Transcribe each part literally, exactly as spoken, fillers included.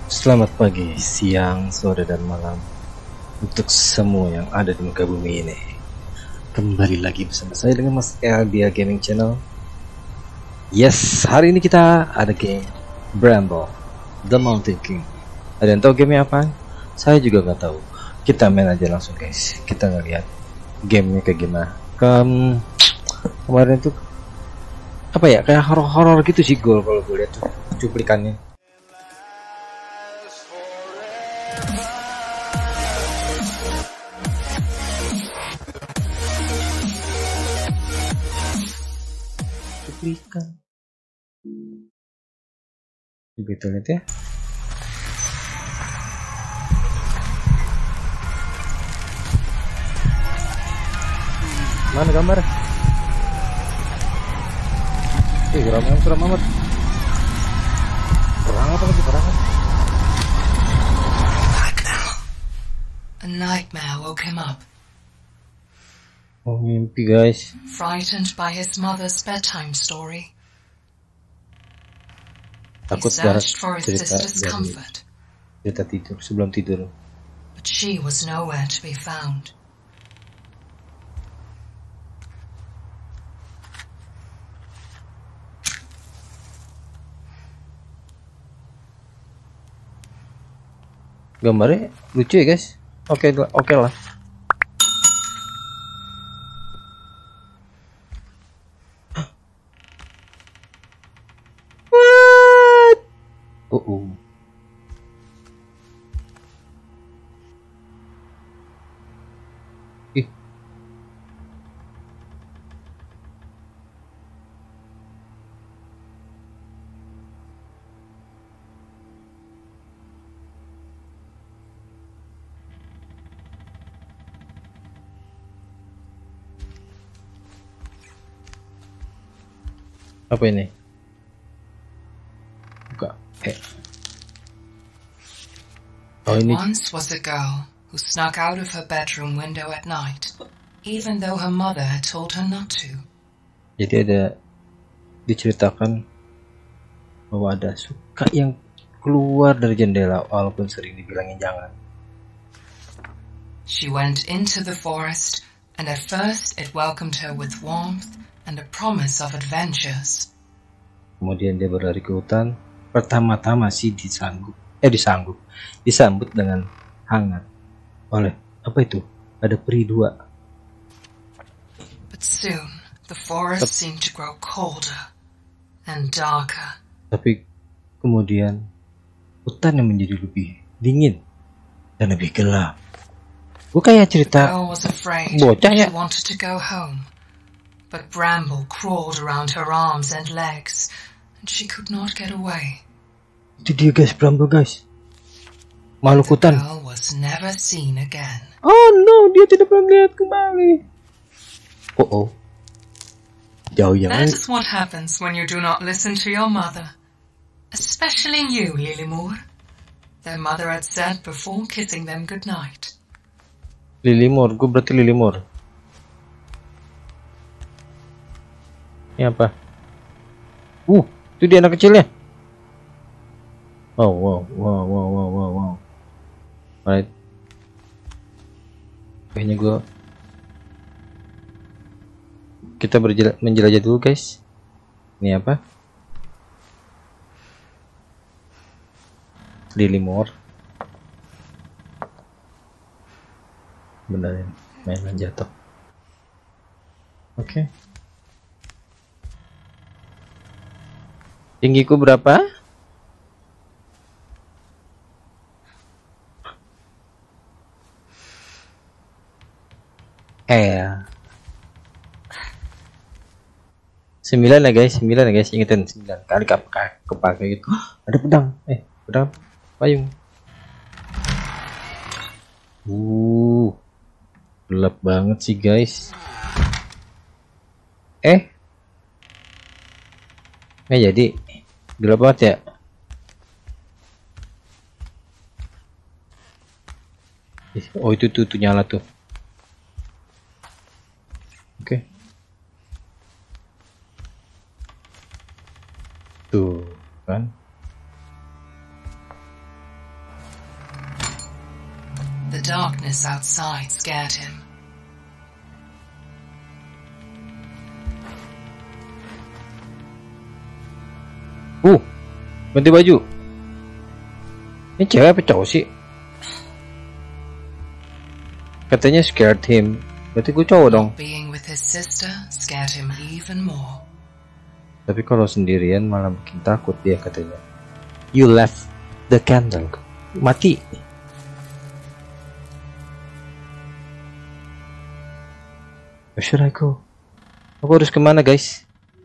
Selamat pagi, siang, sore, dan malam untuk semua yang ada di muka bumi ini. Kembali lagi bersama saya dengan Mas L di Gaming Channel. Yes, hari ini kita ada game Bramble The Mountain King. Ada yang tahu gamenya apa? Saya juga nggak tahu. Kita main aja langsung guys. Kita ngeliat gamenya kayak gimana. Kem kemarin tuh apa ya, kayak horor-horor gitu sih gue kalau gue lihat tuh cuplikannya. Cuplikan. Begitu lihat ya. Mana gambar? Eh, ramai suram amat. Perang apa lagi perang? A nightmare woke him up. Oh, mimpi guys. Frightened by his mother's bedtime story, Takut he darah searched for his cerita sister's dari comfort, cerita tidur sebelum tidur. but she was nowhere to be found. Gambarnya lucu ya guys. Oke, oke oke lah. What? Oh, oh. Ih. Apa ini? Buka. Eh. Oh, There ini once was a girl who snuck out of her bedroom window at night, even though her mother had told her not to. jadi ada diceritakan bahwa ada suka yang keluar dari jendela walaupun sering dibilangin jangan. She went into the forest, and at first it welcomed her with warmth and a promise of adventures. Kemudian dia berlari ke hutan. Pertama-tama sih disanggup, eh disanggup, disambut dengan hangat oleh apa itu? Ada peri dua. But soon the forest seemed to grow colder and darker. Tapi kemudian hutan yang menjadi lebih dingin dan lebih gelap. Gue kayak The cerita girl was afraid. bocah ya. She wanted to go home, but bramble crawled around her arms and legs, and she could not get away. Itu dia guys, Bramble guys. Makhluk The hutan. girl was never seen again. Oh no, dia tidak pernah lihat kembali. Oh oh. Jauh yang That is what happens when you do not listen to your mother. Especially you, Lilymore. Their mother had said before kissing them goodnight. Lilymore, gue berarti Lilymore. Ini apa? Uh, itu dia anak kecilnya. Oh wow, wow, wow, wow, wow, wow. Alright. Kayaknya gue kita berjela- menjelajah dulu guys. Ini apa? Lilymore. Benerin mainan jatuh. Oke. Okay. Tinggiku berapa? Eh. Sembilan ya guys, sembilan ya guys, ingetin sembilan kali kepake kepake gitu. Ada pedang, eh pedang payung. Uh, gelap banget sih guys. Eh, eh jadi gelap banget ya. Oh itu tuh, tuh nyala tuh. Oke. Okay. Tuh kan. darkness outside scared him. Uh, ganti baju. Ini cewek apa cowok sih? Katanya scared him. Berarti gue cowok dong. Being with his sister scared him even more. Tapi kalau sendirian malah bikin takut dia katanya. You left the candle. Mati. Where should I go? Aku harus kemana guys?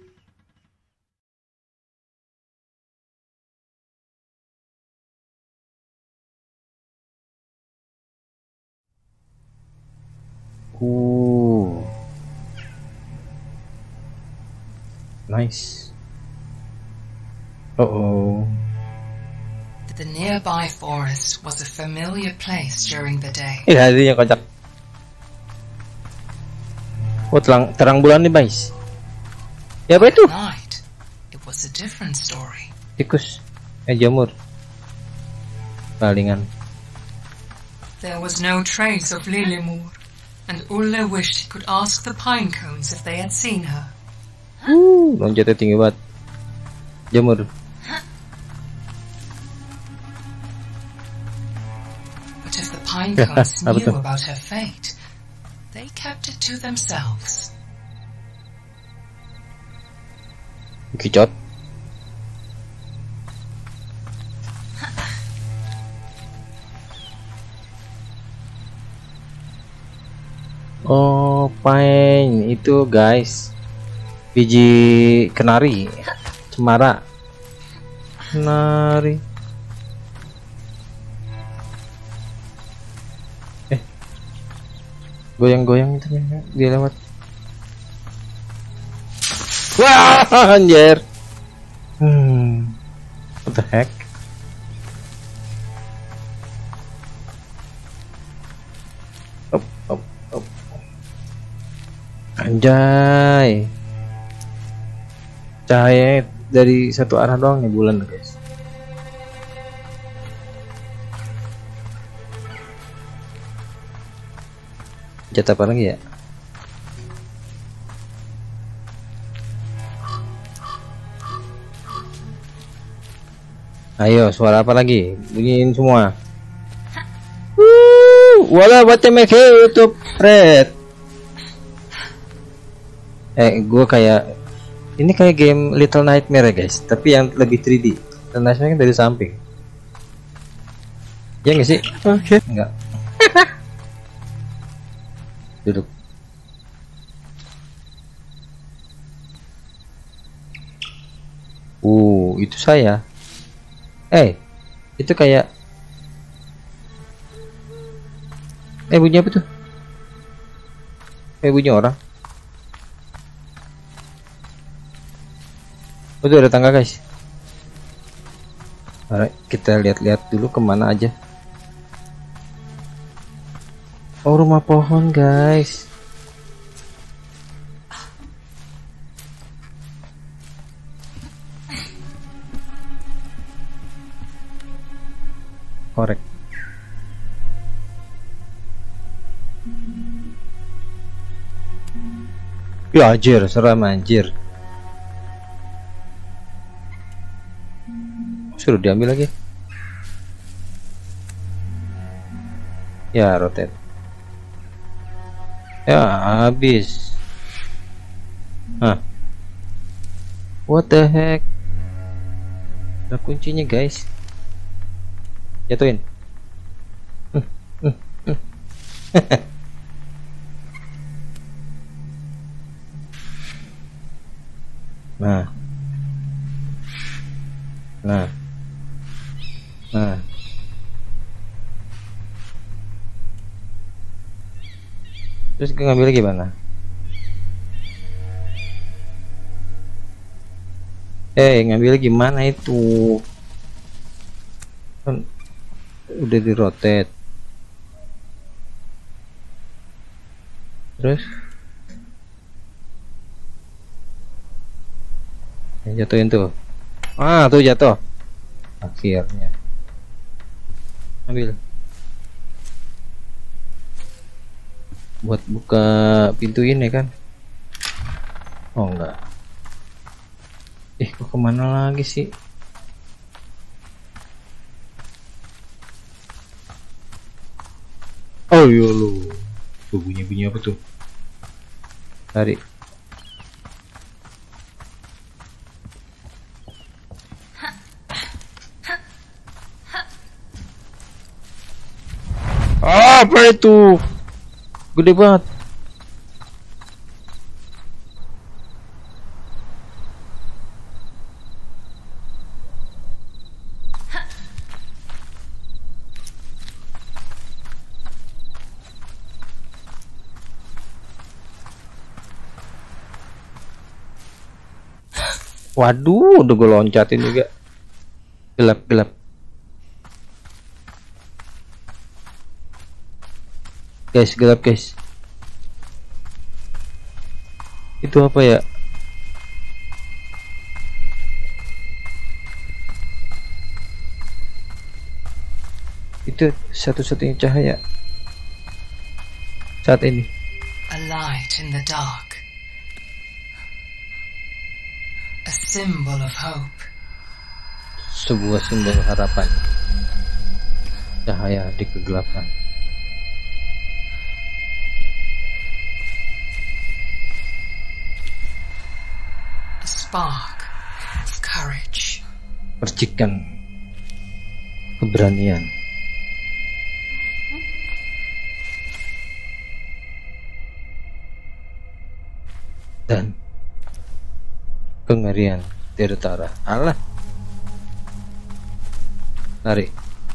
Ooh. Nice. Uh-oh. The nearby forest was a familiar place during the day. Eh, hadinya kocak. Oh, terang, terang bulan nih, guys. Ya, apa itu? At night, it was a different story. Tikus. Eh, jamur. Palingan. There was no trace of Lilimur, and Ulle wished he could ask the pine cones if they had seen her. Uh, loncatnya tinggi banget. Jamur. But if the pine cones knew about her fate, they kept it to themselves. Kicot. Oh, pine itu guys. Biji kenari, cemara. Kenari. Eh. Goyang-goyang itu dia lewat. Wah, anjir. Hmm. What the heck? Up, up, up. Anjay. Cahaya dari satu arah doang nih bulan guys. Jatuh apa lagi ya? Ayo, suara apa lagi? Bunyiin semua. Wuh, wala baca make YouTube Red. Eh, gua kayak ini kayak game Little Nightmare ya guys, tapi yang lebih tiga D. Little Nightmare kan dari samping. Ya nggak sih? Oke. Okay. Enggak. Duduk. Uh, itu saya. Eh, itu kayak. Eh, bunyi apa tuh? Eh, bunyi orang. Udah ada tangga guys. Alright, kita lihat-lihat dulu kemana aja. Oh, rumah pohon guys. Korek. Ya anjir, seram anjir. Suruh diambil lagi. Ya, rotate. Ya, habis. Hah. What the heck? Ada kuncinya, guys. Jatuhin. Hmm, hmm, hmm. Nah. Nah. Nah. Terus ngambil gimana? Eh, ngambil gimana itu? Kan udah di rotate. Terus yang jatuhin tuh. Ah, tuh jatuh. Akhirnya. Ambil. buat buka pintu ini kan. Oh enggak. Eh kok kemana lagi sih? Oh iya lo, tuh bunyi-bunyi apa tuh? Tarik. Ah, apa itu? Gede banget. Waduh, udah gue loncatin juga. Gelap, gelap. Guys, gelap guys. Itu apa ya? Itu satu-satunya cahaya saat ini. A light in the dark. A symbol of hope. Sebuah simbol harapan. Cahaya di kegelapan. A spark of courage. Percikan keberanian. Dan kengerian Tirtara. Allah. Lari.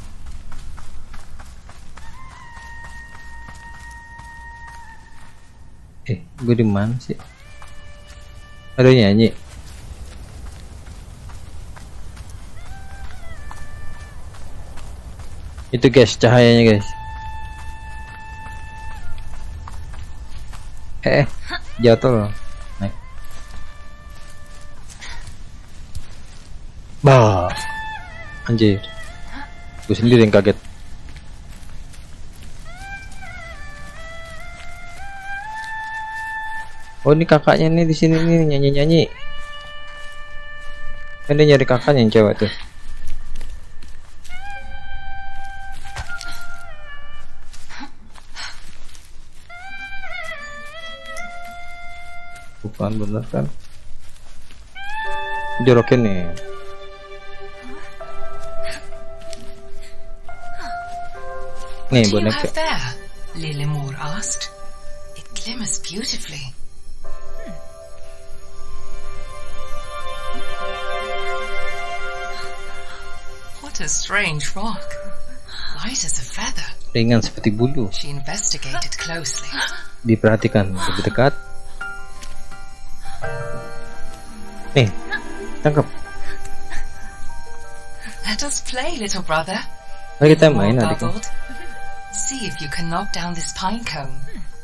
Eh, gue di mana sih? Ada nyanyi. Itu guys, cahayanya guys. Eh, eh jatuh loh. Naik. Bah, anjir. Gue sendiri yang kaget. Oh ini kakaknya nih di sini nih nyanyi-nyanyi. Kan dia nyari kakaknya yang cewek tuh. Bukan bener kan? Jorokin nih. Nih boneka. Lilimur asked. It glimmers beautifully. What a strange rock. Light as a feather. Ringan seperti bulu. She investigated closely. Diperhatikan lebih dekat. Nih, tangkap. Let us play, little brother. Mari kita main adik. See if you can knock down this pine cone.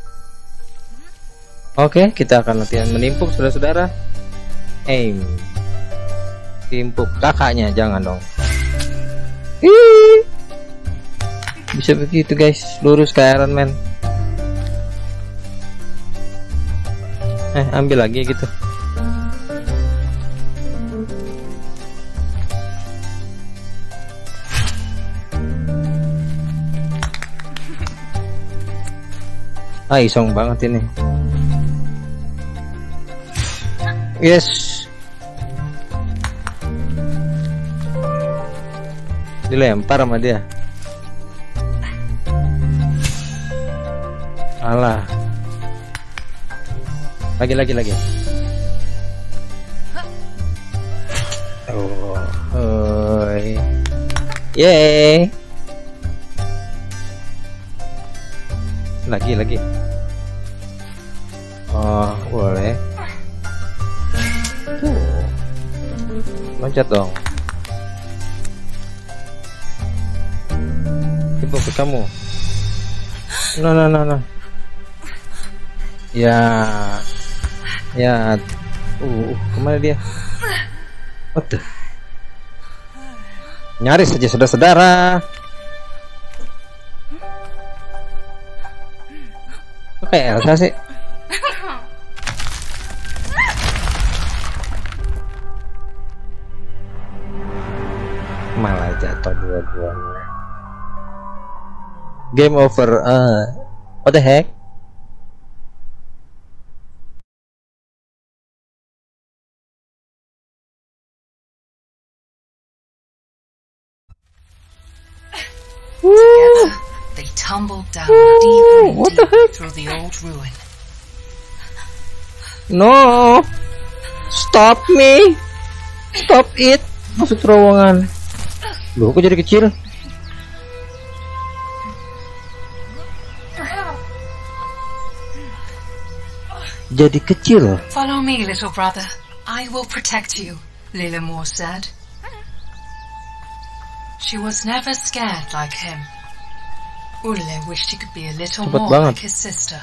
Oke, kita akan latihan menimpuk saudara-saudara. Aim. Timpuk kakaknya, jangan dong. Ih. Bisa begitu guys, lurus kayak Iron Man. Eh, ambil lagi gitu. Ah, iseng banget ini. Yes. Dilempar sama dia. Alah. Lagi lagi lagi. Oh, oi. Yeay. Lagi lagi. Oh, boleh. Tuh. Loncat dong. Tiba ke kamu. Nah, nah, nah, nah. Ya. Ya. Uh, kemana dia? What the? Nyaris saja saudara-saudara. kayak Elsa sih? Malah jatuh dua-duanya. Game over. Uh, what the heck? Together, they tumbled down deeper and what the deeper heck? through the old ruin. No, stop me, stop it. Masuk terowongan. Loh, kok jadi kecil? Jadi kecil. Follow me, little brother. I will protect you, Lilimore said. She was never scared like him. Ulle wished he could be a little Cepet more banget. like his sister.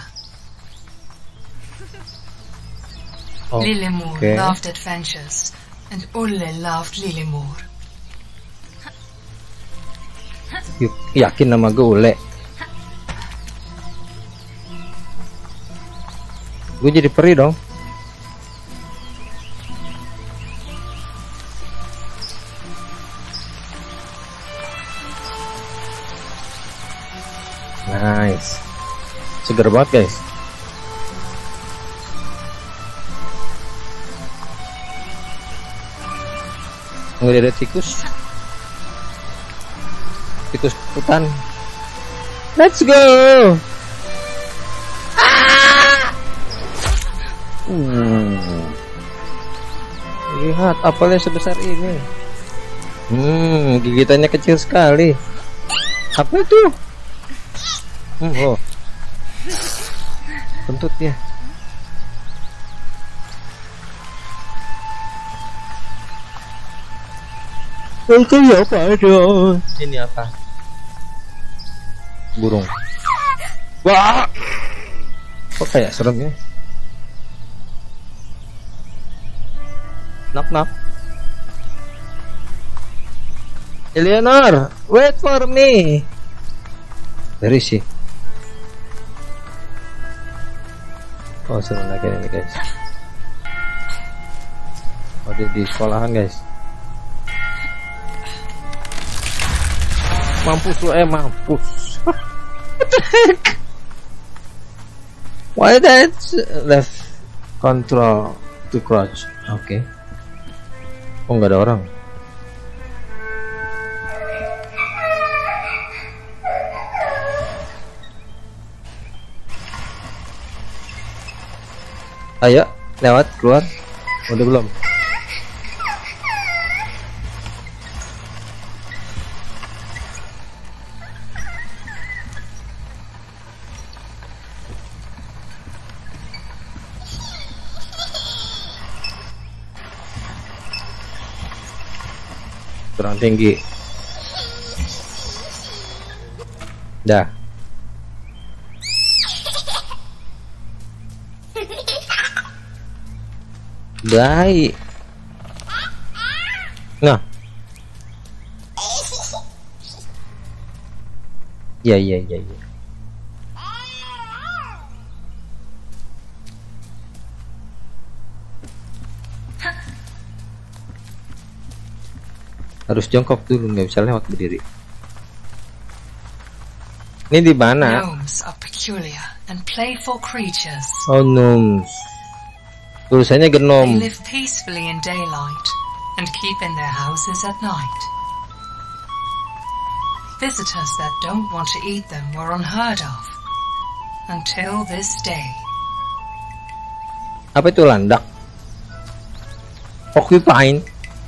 Oh, Lilimore okay. loved adventures, and Ulle loved Lilimore. Yuk, yakin nama gue Ule. Gue jadi peri dong. Nice. Seger banget guys. Nggak ada tikus. Tikus hutan. Let's go. Ah! Hmm. Lihat apelnya sebesar ini. Hmm, gigitannya kecil sekali. Apa itu? Hmm, oh. Kentut ya. Itu apa dong? Ini apa? Burung. Wah. Kok kayak serem ya? Knock knock. Eleanor, wait for me. Where is she? Oh, seru lagi ini guys. Oh, dia di sekolahan guys. Mampus lu, eh mampus. What the heck? Why that left control to crouch? Oke. Okay. Oh, nggak ada orang. Ayo, lewat, keluar. Udah belum? Kurang tinggi. Dah. Baik. Nah. Ya ya ya ya. Harus jongkok dulu, nggak bisa lewat berdiri. Ini di mana? Gnomes are peculiar and playful creatures. Oh, gnomes. Tulisannya They genom. live peacefully in daylight and keep in their houses at night. Visitors that don't want to eat them were unheard of until this day. Apa itu landak? Porcupine.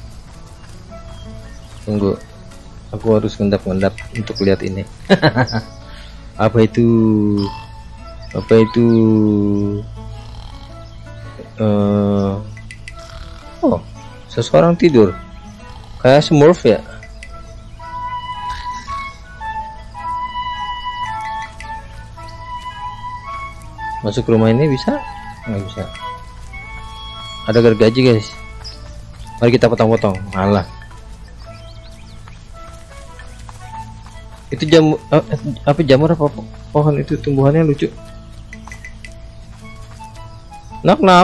Tunggu, aku harus ngendap-ngendap untuk lihat ini. Apa itu? Apa itu? Uh... Oh, seseorang tidur. Kayak Smurf ya. Masuk rumah ini bisa? Nggak bisa. Ada gergaji guys. Mari kita potong-potong. Alah. Itu jamur, uh, apa jamur apa pohon itu tumbuhannya lucu. Knock knock.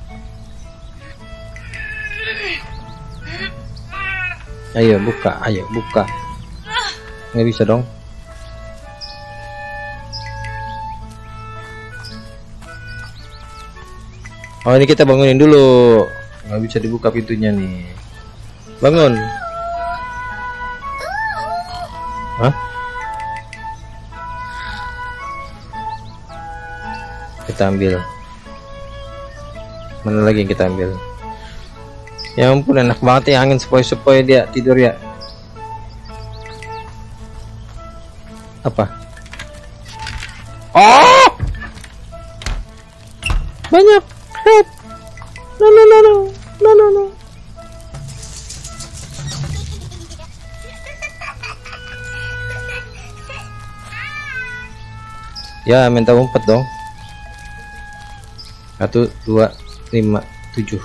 Ayo buka, ayo buka. Nggak bisa dong. Oh ini kita bangunin dulu. Nggak bisa dibuka pintunya nih. Bangun. Hah? Kita ambil. Mana lagi yang kita ambil? Ya ampun, enak banget ya angin sepoi-sepoi dia tidur ya. Apa? Oh! Banyak. Help. No no no no. No no no. Ya, minta umpet dong. Satu, dua, lima, tujuh.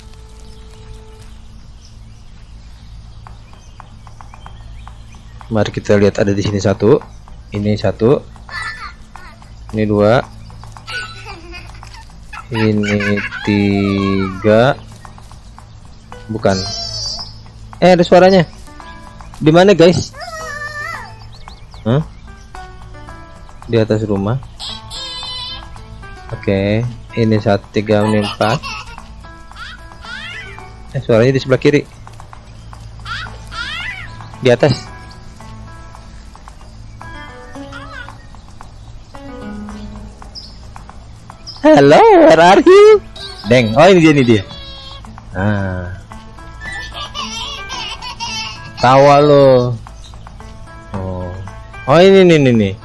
Mari kita lihat, ada di sini satu, ini satu, ini dua, ini tiga, bukan? Eh ada suaranya. Di mana guys? Hah? Di atas rumah. Oke, ini satu, tiga, ini empat. Eh suaranya di sebelah kiri. Di atas. Hello, where are you? Deng, oh ini dia, ini dia. Ah, tawa lo. Oh, oh ini nih, nih, nih.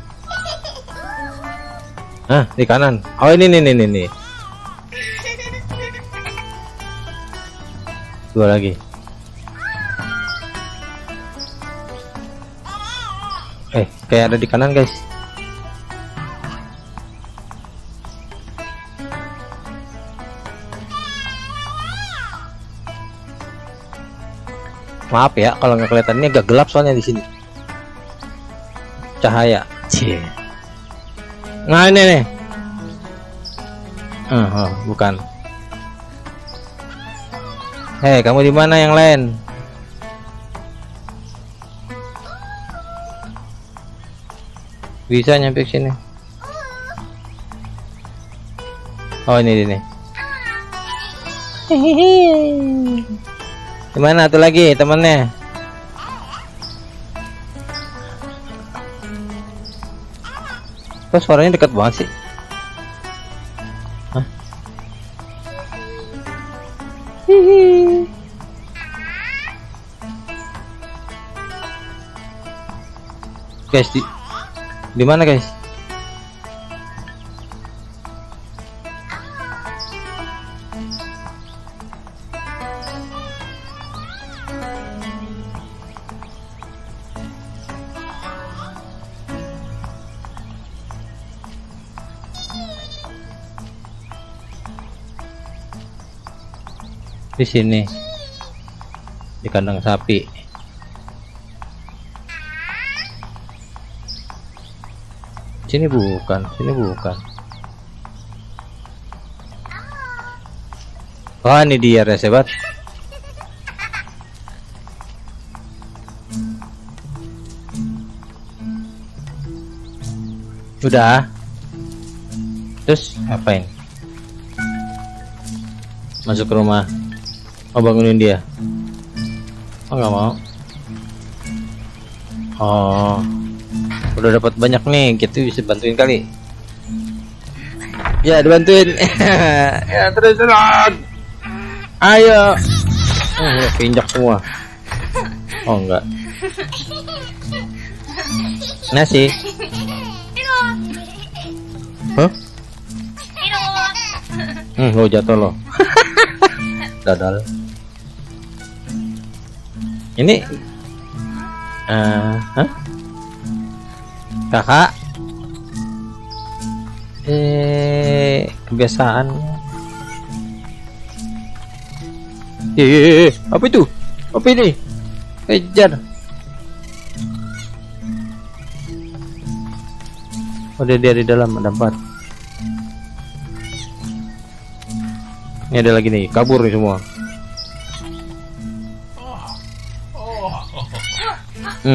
Ah, di kanan. Oh ini nih, nih, nih, nih. Dua lagi. Eh, kayak ada di kanan guys. Maaf ya kalau nggak kelihatan, ini agak gelap soalnya di sini. Cahaya. Cie. Nah ini nih. Uh, oh, bukan. Hei, kamu di mana yang lain? Bisa nyampe ke sini. Oh ini ini. Hehehe. Gimana tuh lagi temennya? Kok suaranya dekat banget sih? Hah? Hihi. Guys, di di mana guys? Di sini, di kandang sapi. Sini bukan, sini bukan. Oh ini dia resebat. Udah. Terus ngapain? Masuk ke rumah. Oh bangunin dia. Oh nggak mau. Oh udah dapat banyak nih, kita bisa bantuin kali. Ya dibantuin. Ya terus terus. Ayo. Oh, pinjak semua. Oh enggak. Nasi. Huh? Hmm, lo jatuh lo. Dadal. Ini uh, huh? Kakak eh kebiasaan. Eh, eh, eh, apa itu? Apa ini? Kejar. Oh dia, dia di dalam, ada empat. Ini ada lagi nih, kabur nih semua. Hmm.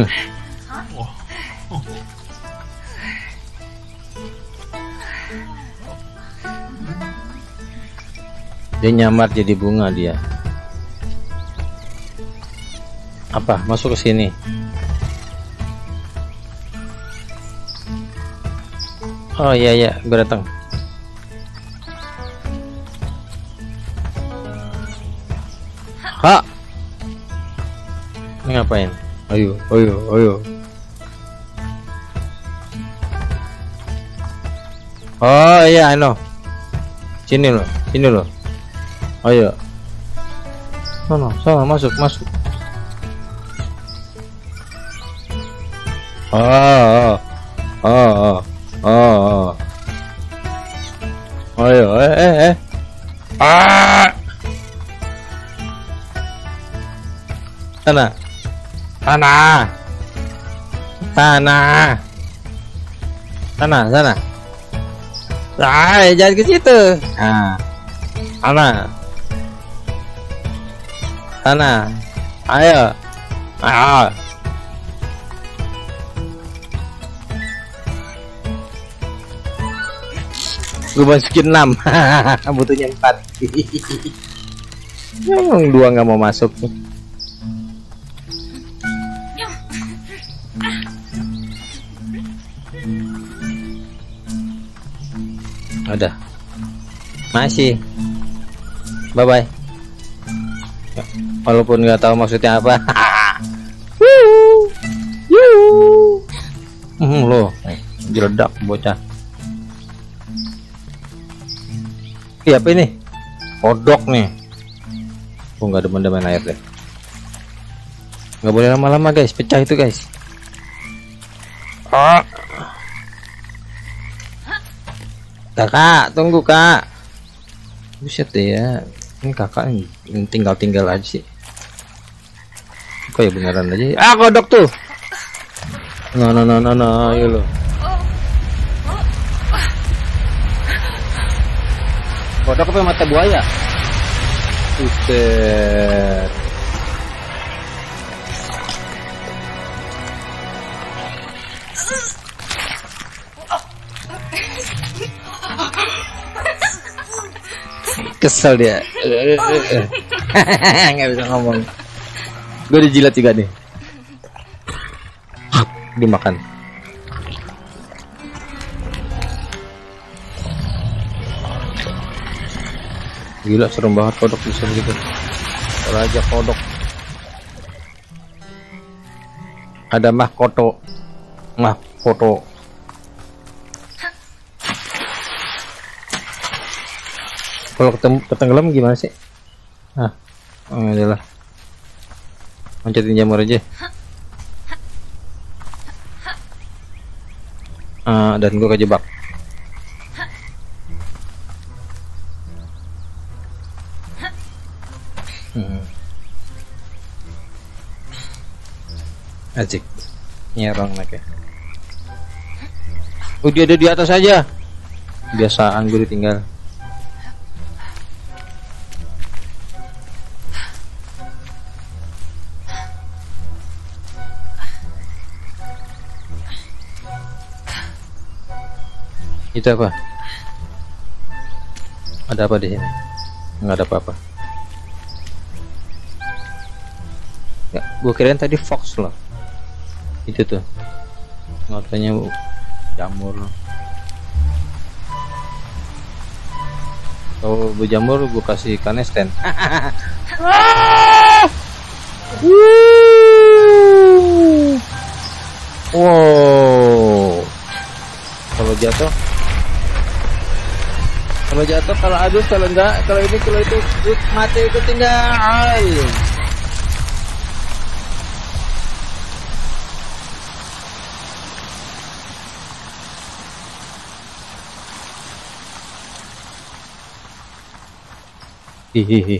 Dia nyamar jadi bunga dia. Apa? Masuk ke sini. Oh iya iya, gue datang. Ha. Ini ngapain? Ayo, ayo, ayo. Oh iya, I know. Sini loh, sini loh. Ayo. Sono, sono, masuk, masuk. Oh, oh, oh, oh, oh. Ayo, eh, eh, eh. Ah. Sana, sana, sana, sana, sana. Ah, jangan ke situ. Ah, sana, sana. Ayo, ah. Gue masukin enam. Butuhnya empat. Yang dua nggak mau masuk. Ada. Masih. Bye bye. Walaupun nggak tahu maksudnya apa. Hmm, loh, jeledak bocah. Iya apa ini? Kodok nih. Oh nggak demen-demen air deh. Nggak boleh lama-lama guys, pecah itu guys. Oh. Kakak, tunggu kak. Buset deh ya. Ini kakak ini tinggal-tinggal aja sih. Kok ya beneran aja. Ah kodok tuh. No no no no no, ayo lo. Kodok apa mata buaya? Buset. Kesel dia. Nggak bisa ngomong. Gue dijilat juga nih. Dimakan. Gila serem banget kodok bisa gitu. Raja kodok. Ada mahkoto. Mahkoto. Kalau ketemu ketenggelam gimana sih? Ah, oh, adalah. Loncatin jamur aja. Ah, dan gua kejebak. Hmm. Asik. Nyerong mereka. Oh, dia ada di atas aja. Biasaan gue ditinggal. Itu apa? Ada apa di sini? Nggak ada apa-apa. Ya, gue kirain tadi fox loh. Itu tuh. Notanya jamur. Kalau berjamur gue kasih kanesten. Wow. Kalau jatuh Kalau jatuh, kalau adus, kalau enggak, kalau ini, kalau itu, mati itu tinggal. Hihihi.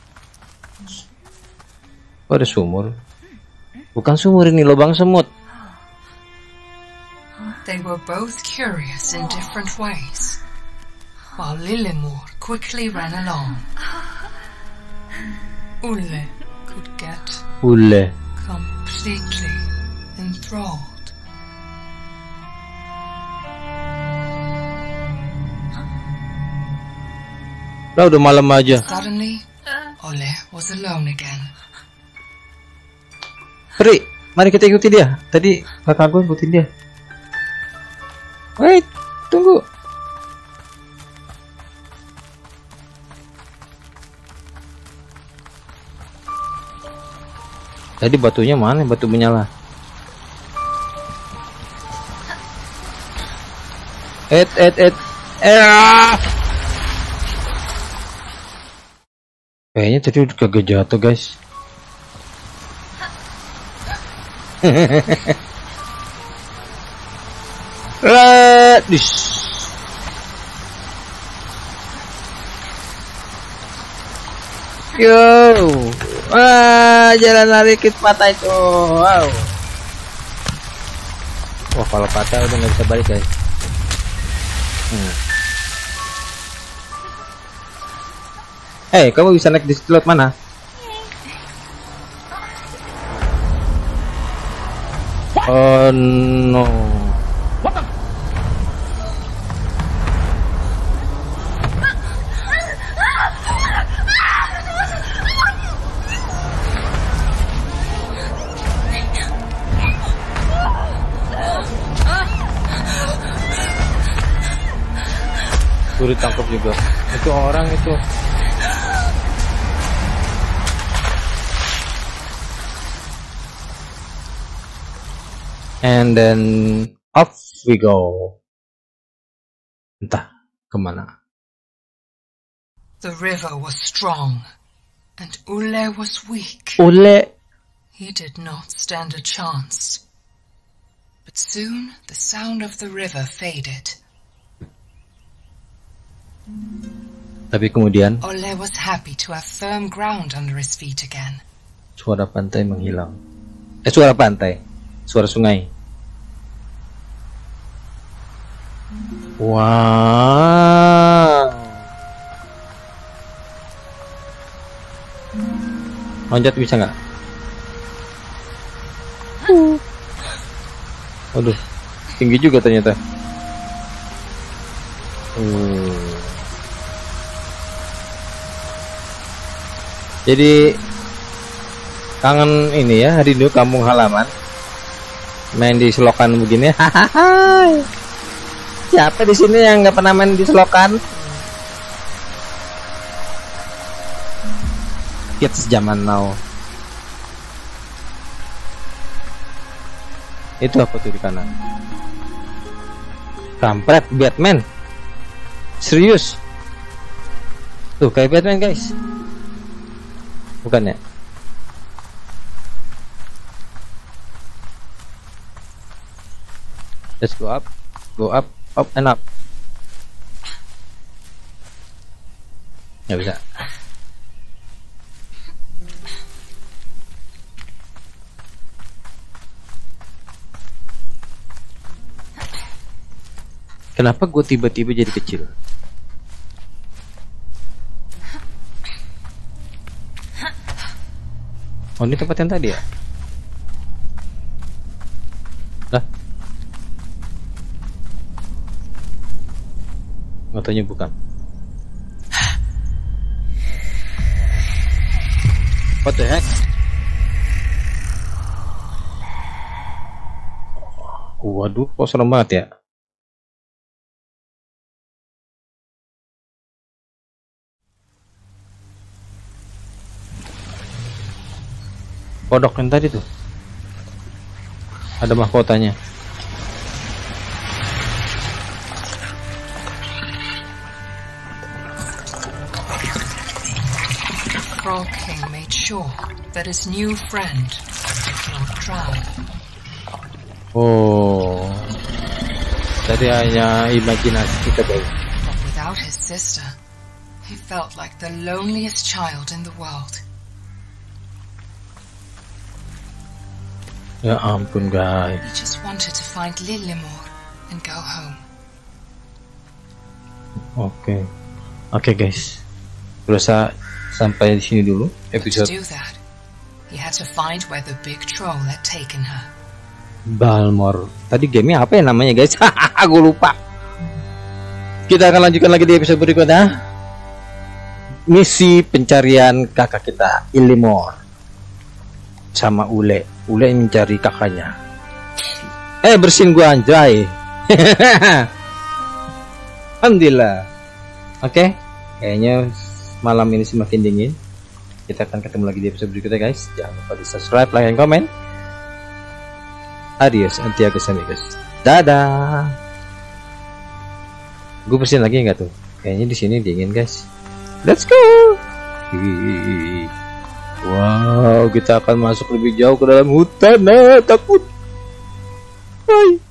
Oh, ada sumur. Bukan sumur ini, lubang semut. They were both curious in different ways. while Lillemor quickly ran along. Ulle could get Ulle completely enthralled. Lah udah malam aja. Suddenly, Ulle was alone again. Pri, mari kita ikuti dia. Tadi kakak gue ikutin dia. Wait, tunggu. Tadi batunya mana? Batu menyala. Et, et, et. Eh. Kayaknya tadi udah kagak jatuh, guys. Radis. Yo. Wah, jalan lari kit patah itu. Wow. Wah, kalau patah udah nggak bisa balik, guys. Hmm. Eh, hey, kamu bisa naik di slot mana? Oh no. Gue ditangkap juga. Itu orang itu. And then off we go. Entah kemana. The river was strong, and Ulle was weak. Ulle. He did not stand a chance. But soon the sound of the river faded. Tapi kemudian Ulle was happy to have firm ground under his feet again. Suara pantai menghilang. Eh, suara pantai. Suara sungai. Wow. Loncat bisa nggak? Waduh, tinggi juga ternyata. Uh. Jadi kangen ini ya, rindu kampung halaman. Main di selokan begini. Hahaha. Siapa di sini yang nggak pernah main di selokan? Kids zaman now. Itu apa tuh di kanan? Kampret Batman. Serius? Tuh kayak Batman, guys. Bukan ya? Let's go up, go up, up and up. Nggak bisa. Kenapa gue tiba-tiba jadi kecil? Oh, ini tempat yang tadi ya? Lah? Katanya bukan. What the heck? Waduh, kok serem banget ya? Kodok yang tadi tuh ada mahkotanya. Frog King made sure that his new friend did not drown. Oh, tadi hanya imajinasi kita, guys. But without his sister, he felt like the loneliest child in the world. Ya ampun, guys. He just wanted to find Lillemor and go home. Oke, oke guys, berusaha sampai di sini dulu episode Balmor. Tadi gamenya apa ya namanya guys? Aku lupa. Kita akan lanjutkan lagi di episode berikutnya. Misi pencarian kakak kita Ilimor sama Ule. Ule yang mencari kakaknya. Eh bersihin gua anjay. Alhamdulillah. Oke, okay. Kayaknya malam ini semakin dingin. Kita akan ketemu lagi di episode berikutnya guys. Jangan lupa di subscribe, like, dan komen. Adios, antiagos amigos. Dadah. Gue bersihin lagi nggak tuh? Kayaknya di sini dingin guys. Let's go. Wow, kita akan masuk lebih jauh ke dalam hutan. Nah, takut. Hai.